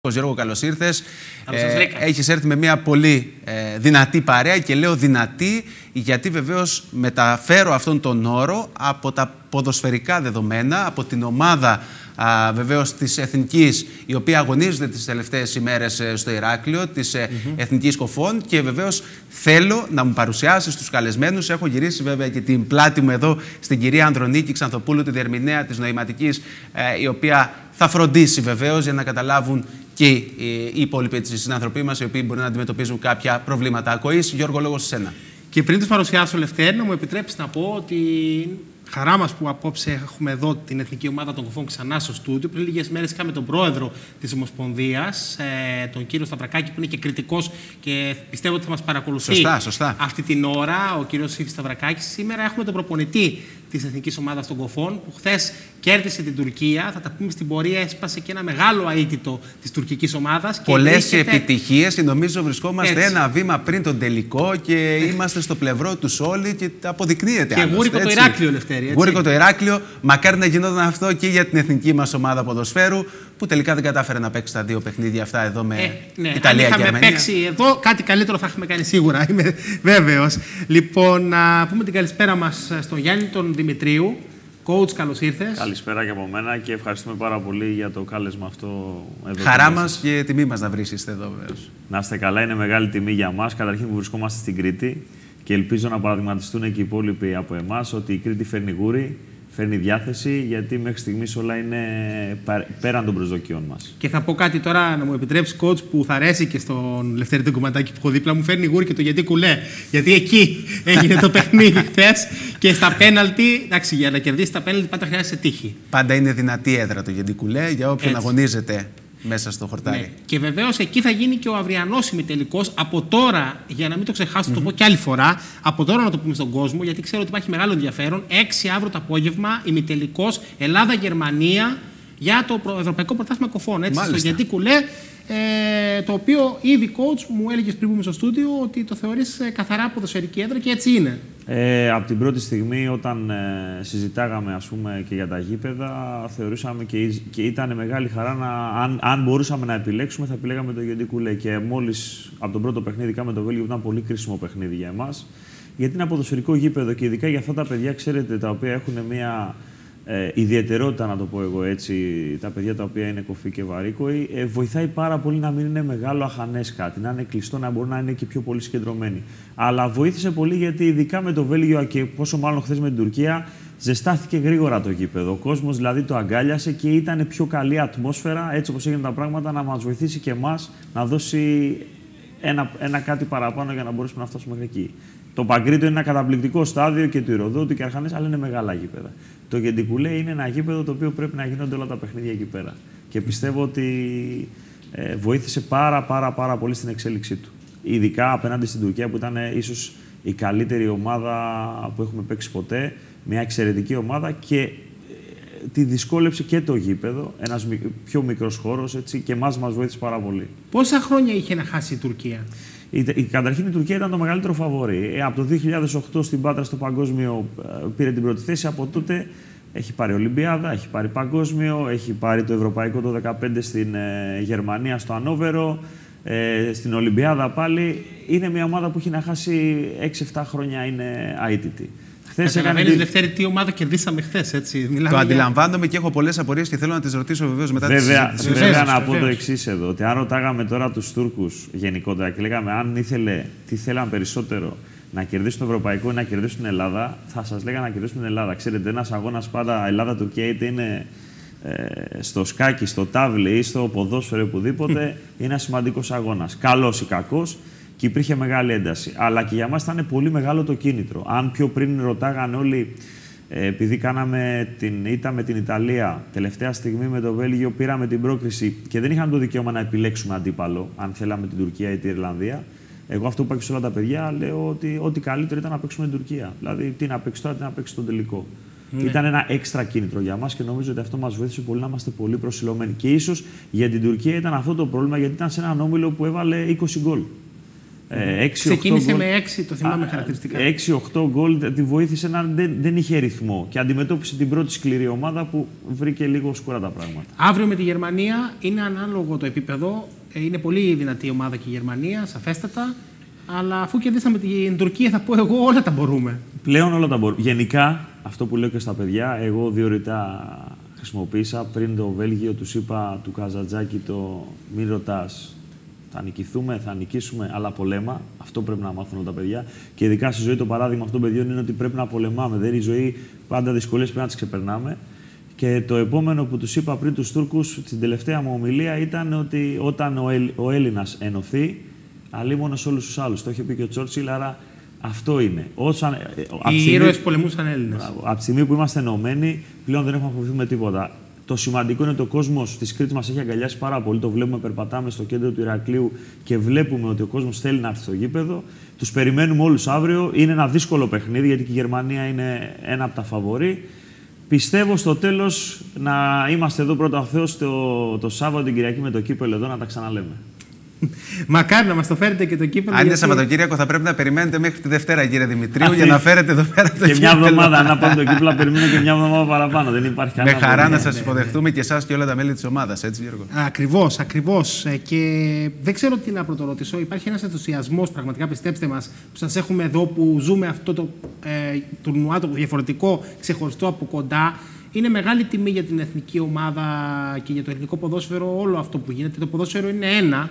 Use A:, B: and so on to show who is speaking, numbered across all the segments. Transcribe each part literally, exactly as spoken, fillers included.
A: Γιώργο, καλώς ήρθες. Ε, έχεις έρθει με μια πολύ ε, δυνατή παρέα και λέω δυνατή γιατί βεβαίως μεταφέρω αυτόν τον όρο από τα ποδοσφαιρικά δεδομένα, από την ομάδα α, βεβαίως της Εθνικής, η οποία αγωνίζεται τις τελευταίες ημέρες ε, στο Ηράκλειο, της ε, mm-hmm. Εθνικής Κοφών, και βεβαίως θέλω να μου παρουσιάσεις τους καλεσμένους. Έχω γυρίσει βέβαια και την πλάτη μου εδώ στην κυρία Ανδρονίκη Ξανθοπούλου, τη διερμηνέα της νοηματικής, ε, η οποία θα φροντίσει βεβαίως για να καταλάβουν και οι υπόλοιποι συνανθρωποί μας, οι οποίοι μπορεί να αντιμετωπίζουν κάποια προβλήματα ακοής. Γιώργο, λόγος σε σένα.
B: Και πριν τους παρουσιάσω, Λευτέρη, να μου επιτρέψεις να πω ότι χαρά μας που απόψε έχουμε εδώ την Εθνική Ομάδα των Κοφών ξανά στο στούντιο. Πριν λίγες μέρες είχαμε τον πρόεδρο της Ομοσπονδίας, τον κύριο Σταυρακάκη, που είναι και κριτικός και πιστεύω ότι θα μας παρακολουθεί
A: σωστά, σωστά.
B: αυτή την ώρα, ο κύριος Σύφης Σταυρακάκης. Σήμερα έχουμε τον προπονητή της Εθνικής Ομάδας των Κοφών, που χθες κέρδισε την Τουρκία. Θα τα πούμε στην πορεία, έσπασε και ένα μεγάλο αίτητο της τουρκικής ομάδας.
A: Πολλές βρίσκεται... επιτυχίες και νομίζω βρισκόμαστε έτσι ένα βήμα πριν τον τελικό και είμαστε στο πλευρό τους όλοι και αποδεικνύεται.
B: Και γούρικο το Ηράκλειο, Λευτέρη.
A: Γούρικο το Ηράκλειο. Μακάρι να γινόταν αυτό και για την εθνική μας ομάδα ποδοσφαίρου, που τελικά δεν κατάφερε να παίξει τα δύο παιχνίδια αυτά εδώ με ε, ναι, Ιταλία και Αρμενία. Αν είχαμε
B: παίξει εδώ, κάτι καλύτερο θα έχουμε κάνει σίγουρα, είμαι βέβαιος. Λοιπόν, να πούμε την καλησπέρα μας στον Γιάννη τον Δημητρίου. Coach, καλώς ήρθες.
C: Καλησπέρα και από μένα και ευχαριστούμε πάρα πολύ για το κάλεσμα αυτό εδώ.
A: Χαρά μας και τιμή μας να βρίσκεστε εδώ, βέβαιως.
C: Να είστε καλά, είναι μεγάλη τιμή για μας. Καταρχήν που βρισκόμαστε στην Κρήτη και ελπίζω να παραδειγματιστούν και οι υπόλοιποι από εμάς ότι η Κρήτη φέρνει γούρι, φέρνει διάθεση, γιατί μέχρι στιγμής όλα είναι πέραν των προσδοκιών μας.
B: Και θα πω κάτι τώρα, να μου επιτρέψει, coach, που θα αρέσει και στον Λευτέρη τον κομματάκι που έχω δίπλα μου. Φέρνει γούρι και το γιατί κουλέ. Γιατί εκεί έγινε το παιχνίδι χθες και στα πέναλτι. Εντάξει, για να κερδίσει τα πέναλτι πάντα χρειάζεται τύχη.
A: Πάντα είναι δυνατή έδρα το γιατί κουλέ για όποιον έτσι αγωνίζεται μέσα στο χορτάρι. Ναι.
B: Και βεβαίως εκεί θα γίνει και ο αυριανός ημιτελικός. Από τώρα, για να μην το ξεχάσω, mm-hmm. το πω και άλλη φορά, από τώρα να το πούμε στον κόσμο, γιατί ξέρω ότι υπάρχει μεγάλο ενδιαφέρον. έξι αύριο το απόγευμα, ημιτελικός Ελλάδα-Γερμανία για το Ευρωπαϊκό Πρωτάθλημα Κοφών. Έτσι, στο γιατί κουλέ. Ε, το οποίο ήδη, coach, μου έλεγες πριν πούμε στο στούντιο ότι το θεωρείς καθαρά ποδοσφαιρική έδρα και έτσι είναι.
C: Ε, από την πρώτη στιγμή, όταν ε, συζητάγαμε ας πούμε, και για τα γήπεδα, θεωρούσαμε και, και ήταν μεγάλη χαρά να, αν, αν μπορούσαμε να επιλέξουμε, θα επιλέγαμε το γιατί κουλέ. Και μόλις από τον πρώτο παιχνίδι κάμε το Βέλγιο, ήταν πολύ κρίσιμο παιχνίδι για εμάς. Γιατί είναι ποδοσφαιρικό γήπεδο και ειδικά για αυτά τα παιδιά, ξέρετε, τα οποία έχουν μια Ε, ιδιαιτερότητα, να το πω εγώ έτσι, τα παιδιά τα οποία είναι κοφοί και βαρύκοοι, ε, βοηθάει πάρα πολύ να μην είναι μεγάλο αχανές κάτι, να είναι κλειστό, να μπορούν να είναι και πιο πολύ συγκεντρωμένοι. Αλλά βοήθησε πολύ γιατί ειδικά με το Βέλγιο και πόσο μάλλον χθες με την Τουρκία, ζεστάθηκε γρήγορα το γήπεδο. Ο κόσμος δηλαδή το αγκάλιασε και ήταν πιο καλή ατμόσφαιρα, έτσι όπως έγιναν τα πράγματα, να μας βοηθήσει και εμάς να δώσει ένα, ένα κάτι παραπάνω για να μπορέσουμε να φτάσουμε μέχρι εκεί. Το Παγκρίτο είναι ένα καταπληκτικό στάδιο και του Ηρωδότου και Αρχανές, αλλά είναι μεγάλα γήπεδα. Το Γεντικουλέ είναι ένα γήπεδο το οποίο πρέπει να γίνονται όλα τα παιχνίδια εκεί πέρα. Και πιστεύω ότι ε, βοήθησε πάρα πάρα πάρα πολύ στην εξέλιξή του. Ειδικά απέναντι στην Τουρκία που ήταν ε, ίσως η καλύτερη ομάδα που έχουμε παίξει ποτέ. Μια εξαιρετική ομάδα και ε, τη δυσκόλεψε και το γήπεδο. Ένας πιο μικρός χώρος έτσι, και εμάς μας βοήθησε πάρα πολύ.
B: Πόσα χρόνια είχε να χάσει η Τουρκία?
C: Η, η, καταρχήν η Τουρκία ήταν το μεγαλύτερο φαβορί. Ε, από το δύο χιλιάδες οκτώ στην Πάτρα στο παγκόσμιο ε, πήρε την πρώτη θέση. Από τότε έχει πάρει Ολυμπιάδα, έχει πάρει παγκόσμιο, έχει πάρει το ευρωπαϊκό το δύο χιλιάδες δεκαπέντε στην ε, Γερμανία, στο Ανόβερο, ε, στην Ολυμπιάδα πάλι. Είναι μια ομάδα που έχει να χάσει έξι εφτά χρόνια, είναι αίτητη.
B: Καταλαβαίνεις, έκανε... Λευτέρη, τι ομάδα κερδίσαμε χθες, έτσι. Μιλάμε
A: το για... αντιλαμβάνομαι και έχω πολλές απορίες και θέλω να τις ρωτήσω βεβαίως μετά
C: βέβαια,
A: τη συζήτηση.
C: Βέβαια, να πω το εξής εδώ, ότι αν ρωτάγαμε τώρα τους Τούρκους γενικότερα και λέγαμε αν ήθελε, τι θέλαν περισσότερο, να κερδίσουν το Ευρωπαϊκό ή να κερδίσουν την Ελλάδα, θα σας λέγανε να κερδίσουν την Ελλάδα. Ξέρετε, ένας αγώνας πάντα Ελλάδα-Τουρκία, είτε είναι ε, στο σκάκι, στο τάβλι ή στο ποδόσφαιρο, οπουδήποτε, είναι ένα σημαντικός αγώνας. Καλός ή κακός. Και υπήρχε μεγάλη ένταση. Αλλά και για μας ήταν πολύ μεγάλο το κίνητρο. Αν πιο πριν ρωτάγανε όλοι, ε, επειδή κάναμε την ήττα με την Ιταλία, τελευταία στιγμή με το Βέλγιο πήραμε την πρόκριση και δεν είχαμε το δικαίωμα να επιλέξουμε αντίπαλο, αν θέλαμε την Τουρκία ή την Ιρλανδία. Εγώ αυτό που είπα και σε όλα τα παιδιά, λέω ότι ό,τι καλύτερο ήταν να παίξουμε την Τουρκία. Δηλαδή, τι να παίξει τώρα, τι να παίξει τον τελικό. Ναι. Ήταν ένα έξτρα κίνητρο για μας και νομίζω ότι αυτό μας βοήθησε πολύ να είμαστε πολύ προσιλωμένοι. Και ίσως για την Τουρκία ήταν αυτό το πρόβλημα, γιατί ήταν σε έναν όμιλο που έβαλε είκοσι γκολ. Ε,
B: Ξεκίνησε με έξι, το θυμάμαι χαρακτηριστικά.
C: έξι οκτώ γκολ, τη βοήθησε να δεν, δεν είχε ρυθμό και αντιμετώπισε την πρώτη σκληρή ομάδα που βρήκε λίγο σκούρα τα πράγματα.
B: Αύριο με τη Γερμανία είναι ανάλογο το επίπεδο. Είναι πολύ δυνατή ομάδα και η Γερμανία, σαφέστατα. Αλλά αφού κερδίσαμε την Τουρκία, θα πω εγώ όλα τα μπορούμε.
C: Πλέον όλα τα μπορούμε. Γενικά, αυτό που λέω και στα παιδιά, εγώ δύο ρητά χρησιμοποίησα πριν το Βέλγιο, τους είπα του Καζατζάκη το μην ρωτάς. Θα νικηθούμε, θα νικήσουμε, αλλά πολέμα. Αυτό πρέπει να μάθουν τα παιδιά. Και ειδικά στη ζωή το παράδειγμα αυτών των παιδιών είναι ότι πρέπει να πολεμάμε. Δεν είναι η ζωή, πάντα δυσκολίες πρέπει να τις ξεπερνάμε. Και το επόμενο που τους είπα πριν τους Τούρκους, στην τελευταία μου ομιλία, ήταν ότι όταν ο, Έλλη, ο Έλληνας ενωθεί, αλίμονο σε όλους τους άλλους. Το είχε πει και ο Τσόρτσιλ, άρα αυτό είναι. Όσαν,
B: οι ήρωες πολεμούσαν Έλληνες.
C: Από τη στιγμή που είμαστε ενωμένοι, πλέον δεν έχουμε να φοβηθούμε τίποτα. Το σημαντικό είναι ότι ο κόσμος της Κρήτης μας έχει αγκαλιάσει πάρα πολύ. Το βλέπουμε, περπατάμε στο κέντρο του Ηρακλείου και βλέπουμε ότι ο κόσμος θέλει να έρθει στο γήπεδο. Τους περιμένουμε όλους αύριο. Είναι ένα δύσκολο παιχνίδι, γιατί και η Γερμανία είναι ένα από τα φαβορί. Πιστεύω στο τέλος να είμαστε εδώ πρώτα ο Θεός το, το Σάββατο την Κυριακή με το κύπελλο εδώ να τα ξαναλέμε.
B: Μακάρι να μας το φέρετε και το κύπελλο.
A: Αν είναι γιατί... Σαββατοκύριακο, θα πρέπει να περιμένετε μέχρι τη Δευτέρα, κύριε Δημητρίου, για να φέρετε εδώ πέρα το
C: και μια εβδομάδα. Να πάμε το κύπελλο, περιμένω και μια εβδομάδα παραπάνω. Δεν υπάρχει κανένα.
A: Με χαρά να σας υποδεχτούμε και εσάς και όλα τα μέλη της ομάδας, έτσι, Γιώργο.
B: Ακριβώς, ακριβώς. Και δεν ξέρω τι να πρωτορωτήσω. Υπάρχει ένας ενθουσιασμός, πραγματικά πιστέψτε μας, που σας έχουμε εδώ, που ζούμε αυτό το ε, τουρνουά το διαφορετικό, ξεχωριστό από κοντά. Είναι μεγάλη τιμή για την εθνική ομάδα και για το ελληνικό ποδόσφαιρο όλο αυτό που γίνεται. Το ποδόσφαιρο είναι ένα.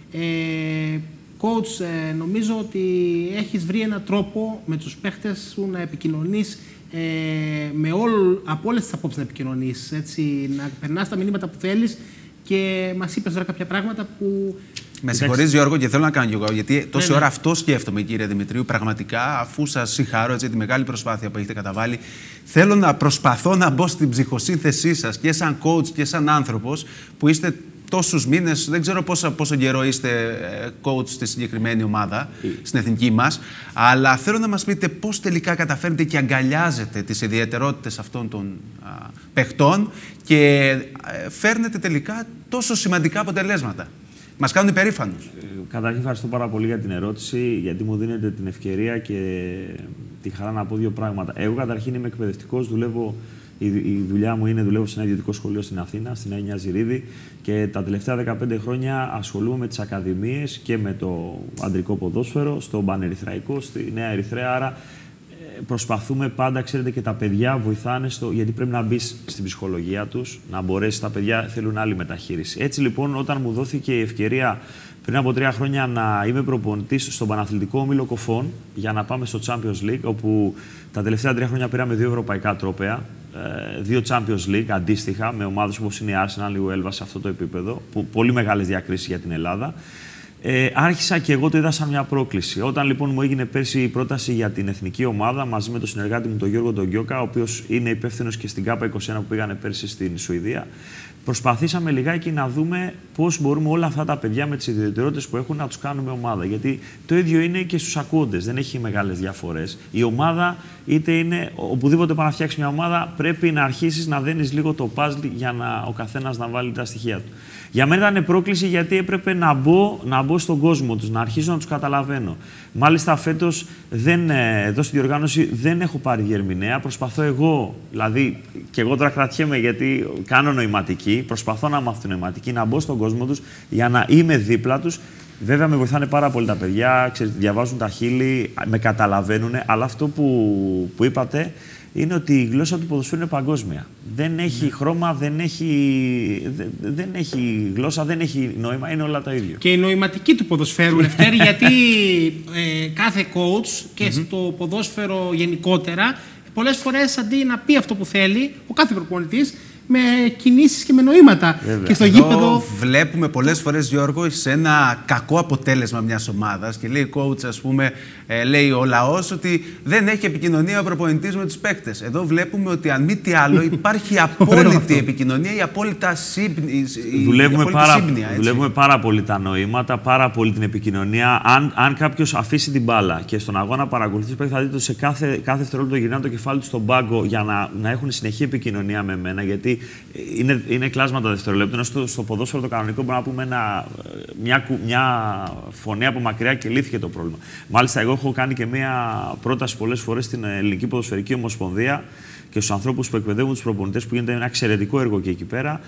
B: Ε, coach, ε, νομίζω ότι έχεις βρει έναν τρόπο με τους παίχτες σου να επικοινωνείς ε, με όλ, από όλες τις απόψεις να επικοινωνείς, έτσι, να περνάς τα μηνύματα που θέλεις και μας είπες τώρα κάποια πράγματα που...
A: Με συγχωρείς, Γιώργο, και θέλω να κάνω εγώ, γιατί τόση ναι, ώρα ναι. αυτό σκέφτομαι, κύριε Δημητρίου. Πραγματικά, αφού σας συγχαρώ έτσι, τη μεγάλη προσπάθεια που έχετε καταβάλει, θέλω να προσπαθώ να μπω στην ψυχοσύνθεσή σας και σαν coach και σαν άνθρωπος που είστε τόσους μήνες, δεν ξέρω πόσο, πόσο καιρό είστε coach στη συγκεκριμένη ομάδα, στην εθνική μας, αλλά θέλω να μας πείτε πώς τελικά καταφέρνετε και αγκαλιάζετε τις ιδιαιτερότητες αυτών των α, παιχτών και α, φέρνετε τελικά τόσο σημαντικά αποτελέσματα. Μας κάνουν υπερήφανους.
C: Ε, καταρχήν, ευχαριστώ πάρα πολύ για την ερώτηση, γιατί μου δίνετε την ευκαιρία και τη χαρά να πω δύο πράγματα. Εγώ, καταρχήν, είμαι εκπαιδευτικός, δουλεύω. Η, η δουλειά μου είναι δουλεύω σε ένα ιδιωτικό σχολείο στην Αθήνα, στην Νέα Ζηρίδη, και τα τελευταία δεκαπέντε χρόνια ασχολούμαι με τις ακαδημίες και με το αντρικό ποδόσφαιρο, στο Πανερυθραϊκό, στη Νέα Ερυθρέα. Άρα ε, προσπαθούμε πάντα, ξέρετε, και τα παιδιά βοηθάνε, στο, γιατί πρέπει να μπει στην ψυχολογία τους, να μπορέσει. Τα παιδιά θέλουν άλλη μεταχείριση. Έτσι λοιπόν, όταν μου δόθηκε η ευκαιρία πριν από τρία χρόνια να είμαι προπονητής στον Παναθλητικό Όμιλο Κοφών για να πάμε στο Champions League, όπου τα τελευταία τρία χρόνια πήραμε δύο ευρωπαϊκά τρόπαια, δύο Champions League αντίστοιχα, με ομάδες όπως είναι η Arsenal, η Uelva σε αυτό το επίπεδο, που πολύ μεγάλες διακρίσεις για την Ελλάδα. Ε, άρχισα και εγώ το είδα σαν μια πρόκληση. Όταν λοιπόν μου έγινε πέρσι η πρόταση για την εθνική ομάδα, μαζί με τον συνεργάτη μου τον Γιώργο τον Γκιόκα, ο οποίος είναι υπεύθυνος και στην Κάπα είκοσι ένα που πήγανε πέρσι στην Σουηδία, προσπαθήσαμε λιγάκι να δούμε πώς μπορούμε όλα αυτά τα παιδιά με τις ιδιαιτερότητες που έχουν να τους κάνουμε ομάδα. Γιατί το ίδιο είναι και στους ακούοντες, δεν έχει μεγάλες διαφορές. Η ομάδα, είτε είναι οπουδήποτε πάει να φτιάξει μια ομάδα, πρέπει να αρχίσεις να δένεις λίγο το puzzle για να, ο καθένας να βάλει τα στοιχεία του. Για μένα ήταν πρόκληση, γιατί έπρεπε να μπω, να μπω στον κόσμο τους, να αρχίσω να τους καταλαβαίνω. Μάλιστα, φέτος δεν, εδώ στη διοργάνωση δεν έχω πάρει διερμηνέα. Προσπαθώ εγώ, δηλαδή, και εγώ τώρα κρατιέμαι γιατί κάνω νοηματική, προσπαθώ να μάθω νοηματική, να μπω στον κόσμο τους για να είμαι δίπλα τους. Βέβαια, με βοηθάνε πάρα πολύ τα παιδιά, ξέρετε, διαβάζουν τα χείλη, με καταλαβαίνουν, αλλά αυτό που, που είπατε είναι ότι η γλώσσα του ποδοσφαίρου είναι παγκόσμια. Δεν έχει ναι. χρώμα, δεν έχει, δεν, δεν έχει γλώσσα, δεν έχει νόημα, είναι όλα το ίδιο.
B: Και η νοηματική του ποδοσφαίρου, Λευτέρη, γιατί ε, κάθε coach και mm-hmm. στο ποδόσφαιρο γενικότερα, πολλές φορές αντί να πει αυτό που θέλει, ο κάθε προπονητής, με κινήσεις και με νοήματα.
A: Βέβαια.
B: Και στο
A: Εδώ
B: γήπεδο...
A: βλέπουμε πολλές φορές, Γιώργο, σε ένα κακό αποτέλεσμα μιας ομάδας και λέει coach, ας πούμε, ε, λέει ο λαός ότι δεν έχει επικοινωνία ο προπονητής με τους παίκτες. Εδώ βλέπουμε ότι αν μη τι άλλο υπάρχει απόλυτη επικοινωνία, η απόλυτα σύμπνη,
C: δουλεύουμε,
A: η
C: πάρα,
A: σύμπνοια,
C: δουλεύουμε πάρα πολύ τα νοήματα, πάρα πολύ την επικοινωνία. Αν, αν κάποιος αφήσει την μπάλα και στον αγώνα παρακολουθεί τους παίκτες, θα δείτε ότι σε κάθε, κάθε δευτερόλεπτο γυρνάνε το κεφάλι του στον πάγκο για να, να έχουν συνεχή επικοινωνία με μένα. Γιατί είναι, είναι κλάσματα δευτερολέπτων. Στο, στο ποδόσφαιρο το κανονικό μπορούμε να πούμε ένα μια, μια φωνή από μακριά και λύθηκε το πρόβλημα. Μάλιστα, εγώ έχω κάνει και μια πρόταση πολλές φορές στην Ελληνική Ποδοσφαιρική Ομοσπονδία και στους ανθρώπους που εκπαιδεύουν τους προπονητές, που γίνεται ένα εξαιρετικό έργο και εκεί πέρα.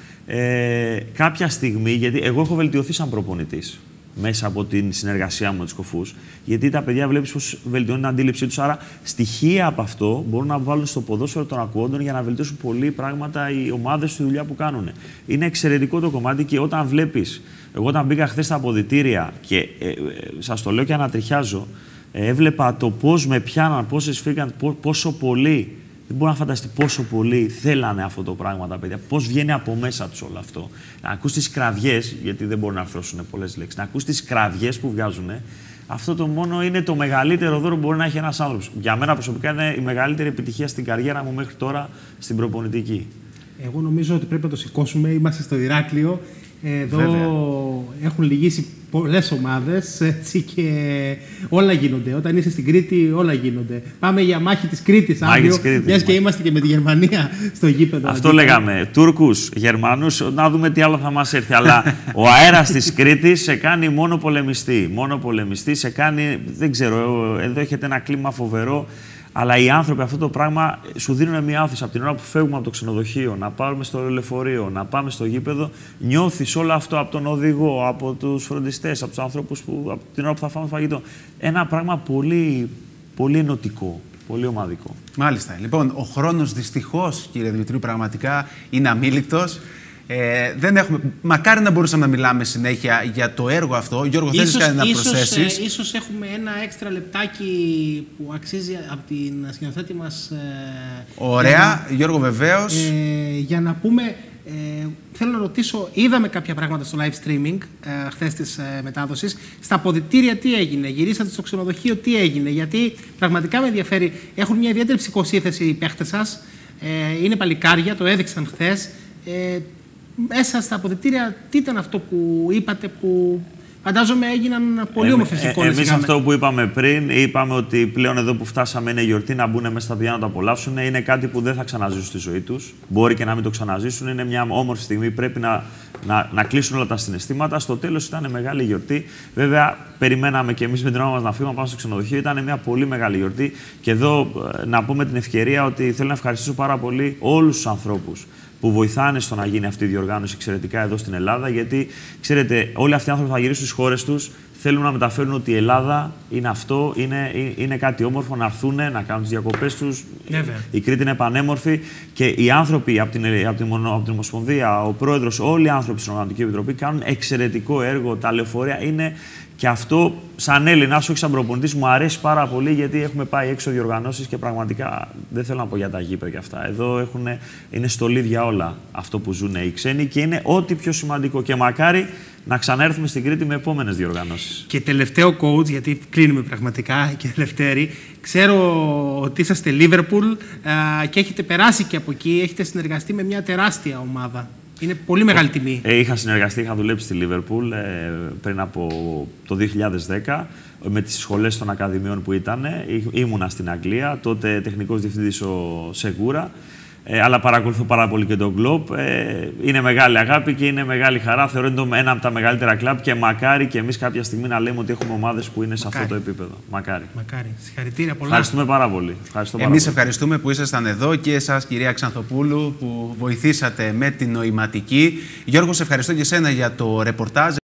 C: Ε, κάποια στιγμή, γιατί εγώ έχω βελτιωθεί σαν προπονητής μέσα από την συνεργασία μου με τους κοφούς, γιατί τα παιδιά βλέπεις πως βελτιώνει την αντίληψή τους. Άρα, στοιχεία από αυτό μπορούν να βάλουν στο ποδόσφαιρο των ακούοντων για να βελτιώσουν πολλοί πράγματα οι ομάδες στη δουλειά που κάνουν. Είναι εξαιρετικό το κομμάτι και όταν βλέπεις. Εγώ, όταν μπήκα χθες στα αποδυτήρια και ε, ε, σας το λέω και ανατριχιάζω, ε, έβλεπα το πώς με πιάναν, πόσες φύγαν, πόσο πολύ. Δεν μπορώ να φανταστεί πόσο πολύ θέλανε αυτό το πράγμα τα παιδιά. Πώς βγαίνει από μέσα τους όλο αυτό. Να ακούς τις κραυγές, γιατί δεν μπορούν να αρθρώσουν πολλές λέξεις, να ακούς τις κραυγές που βγάζουν. Αυτό το μόνο είναι το μεγαλύτερο δώρο που μπορεί να έχει ένας άνθρωπος. Για μένα προσωπικά είναι η μεγαλύτερη επιτυχία στην καριέρα μου μέχρι τώρα στην προπονητική.
B: Εγώ νομίζω ότι πρέπει να το σηκώσουμε. Είμαστε στο Ηράκλειο. Εδώ Βέβαια. Έχουν λυγίσει πολλές ομάδες, έτσι, και όλα γίνονται. Όταν είσαι στην Κρήτη, όλα γίνονται. Πάμε για μάχη της Κρήτης αύριο, μιας και είμαστε και με τη Γερμανία στο γήπεδο.
C: Αυτό αντί. Λέγαμε. Τούρκους, Γερμανούς, να δούμε τι άλλο θα μας έρθει. Αλλά ο αέρας της Κρήτης σε κάνει μόνο πολεμιστή. Μόνο πολεμιστή σε κάνει, δεν ξέρω, εδώ έχετε ένα κλίμα φοβερό. Αλλά οι άνθρωποι αυτό το πράγμα σου δίνουν μια όθηση. Από την ώρα που φεύγουμε από το ξενοδοχείο, να πάρουμε στο λεωφορείο, να πάμε στο γήπεδο, νιώθεις όλο αυτό από τον οδηγό, από τους φροντιστές, από τους ανθρώπους που, από την ώρα που θα φάμε φαγητό. Ένα πράγμα πολύ, πολύ ενωτικό, πολύ ομαδικό.
A: Μάλιστα. Λοιπόν, ο χρόνος δυστυχώς, κύριε Δημητρίου, πραγματικά είναι αμήλικτος. Ε, δεν έχουμε... Μακάρι να μπορούσαμε να μιλάμε συνέχεια για το έργο αυτό. Γιώργο, θέλεις κάτι να προσθέσεις?
B: Ε, ίσως έχουμε ένα έξτρα λεπτάκι που αξίζει από την σκηνοθέτη μας. Ε,
A: Ωραία, για, Γιώργο, βεβαίως.
B: Ε, για να πούμε, ε, θέλω να ρωτήσω, είδαμε κάποια πράγματα στο live streaming ε, χθες της ε, μετάδοσης. Στα αποδυτήρια τι έγινε, γυρίσατε στο ξενοδοχείο τι έγινε? Γιατί πραγματικά με ενδιαφέρει. Έχουν μια ιδιαίτερη ψυχοσύνθεση οι παίχτες σας. Ε, είναι παλικάρια, το έδειξαν χθες. Ε, Μέσα στα αποδυτήρια, τι ήταν αυτό που είπατε που φαντάζομαι έγιναν πολύ όμορφες
C: ε,
B: εικόνες?
C: Εμείς αυτό που είπαμε πριν, είπαμε ότι πλέον εδώ που φτάσαμε είναι γιορτή, να μπουν μέσα στα παιδιά να το απολαύσουν. Είναι κάτι που δεν θα ξαναζήσουν στη ζωή τους. Μπορεί και να μην το ξαναζήσουν. Είναι μια όμορφη στιγμή. Πρέπει να, να, να κλείσουν όλα τα συναισθήματα. Στο τέλος ήταν μεγάλη γιορτή. Βέβαια, περιμέναμε και εμείς με την ώρα μας να φύγουμε πάνω στο ξενοδοχείο. Ήταν μια πολύ μεγάλη γιορτή. Και εδώ να πούμε την ευκαιρία ότι θέλω να ευχαριστήσω πάρα πολύ όλους τους ανθρώπους που βοηθάνε στο να γίνει αυτή η διοργάνωση εξαιρετικά εδώ στην Ελλάδα. Γιατί, ξέρετε, όλοι αυτοί οι άνθρωποι θα γυρίσουν στις χώρες τους, θέλουν να μεταφέρουν ότι η Ελλάδα είναι αυτό, είναι, είναι κάτι όμορφο, να έρθουν, να κάνουν τις διακοπές τους.
B: Βέβαια.
C: Η Κρήτη είναι πανέμορφη και οι άνθρωποι από την, από την, από την Ομοσπονδία, ο πρόεδρος, όλοι οι άνθρωποι στην Οργανωτική Επιτροπή κάνουν εξαιρετικό έργο. Τα λεωφορεία είναι. Και αυτό, σαν Έλληνας, όχι σαν προπονητής, μου αρέσει πάρα πολύ, γιατί έχουμε πάει έξω διοργανώσεις και πραγματικά δεν θέλω να πω για τα γήπεδα και αυτά. Εδώ έχουν, είναι στολή για όλα αυτό που ζουν οι ξένοι και είναι ό,τι πιο σημαντικό. Και μακάρι να ξανάρθουμε στην Κρήτη με επόμενες διοργανώσεις.
B: Και τελευταίο coach, γιατί κλείνουμε πραγματικά και Δευτέρη. Ξέρω ότι είσαστε Λίβερπουλ και έχετε περάσει και από εκεί, έχετε συνεργαστεί με μια τεράστια ομάδα. Είναι πολύ μεγάλη τιμή.
C: Ε, είχα συνεργαστεί, είχα δουλέψει στη Λίβερπουλ ε, πριν από το δύο χιλιάδες δέκα με τις σχολές των ακαδημιών που ήταν. Ήμουνα στην Αγγλία, τότε τεχνικός διευθυντής ο Σεγούρα. Ε, αλλά παρακολουθώ πάρα πολύ και τον κλαμπ. Ε, είναι μεγάλη αγάπη και είναι μεγάλη χαρά. Θεωρώ ότι είναι ένα από τα μεγαλύτερα κλαμπ και μακάρι και εμείς κάποια στιγμή να λέμε ότι έχουμε ομάδες που είναι μακάρι. Σε αυτό το επίπεδο. Μακάρι.
B: Μακάρι. Συγχαρητήρια πολλά.
C: Ευχαριστούμε πάρα πολύ.
A: Εμείς ευχαριστούμε που ήσασταν εδώ και εσάς, κυρία Ξανθοπούλου, που βοηθήσατε με την νοηματική. Γιώργο, σε ευχαριστώ και εσένα για το ρεπορτάζ.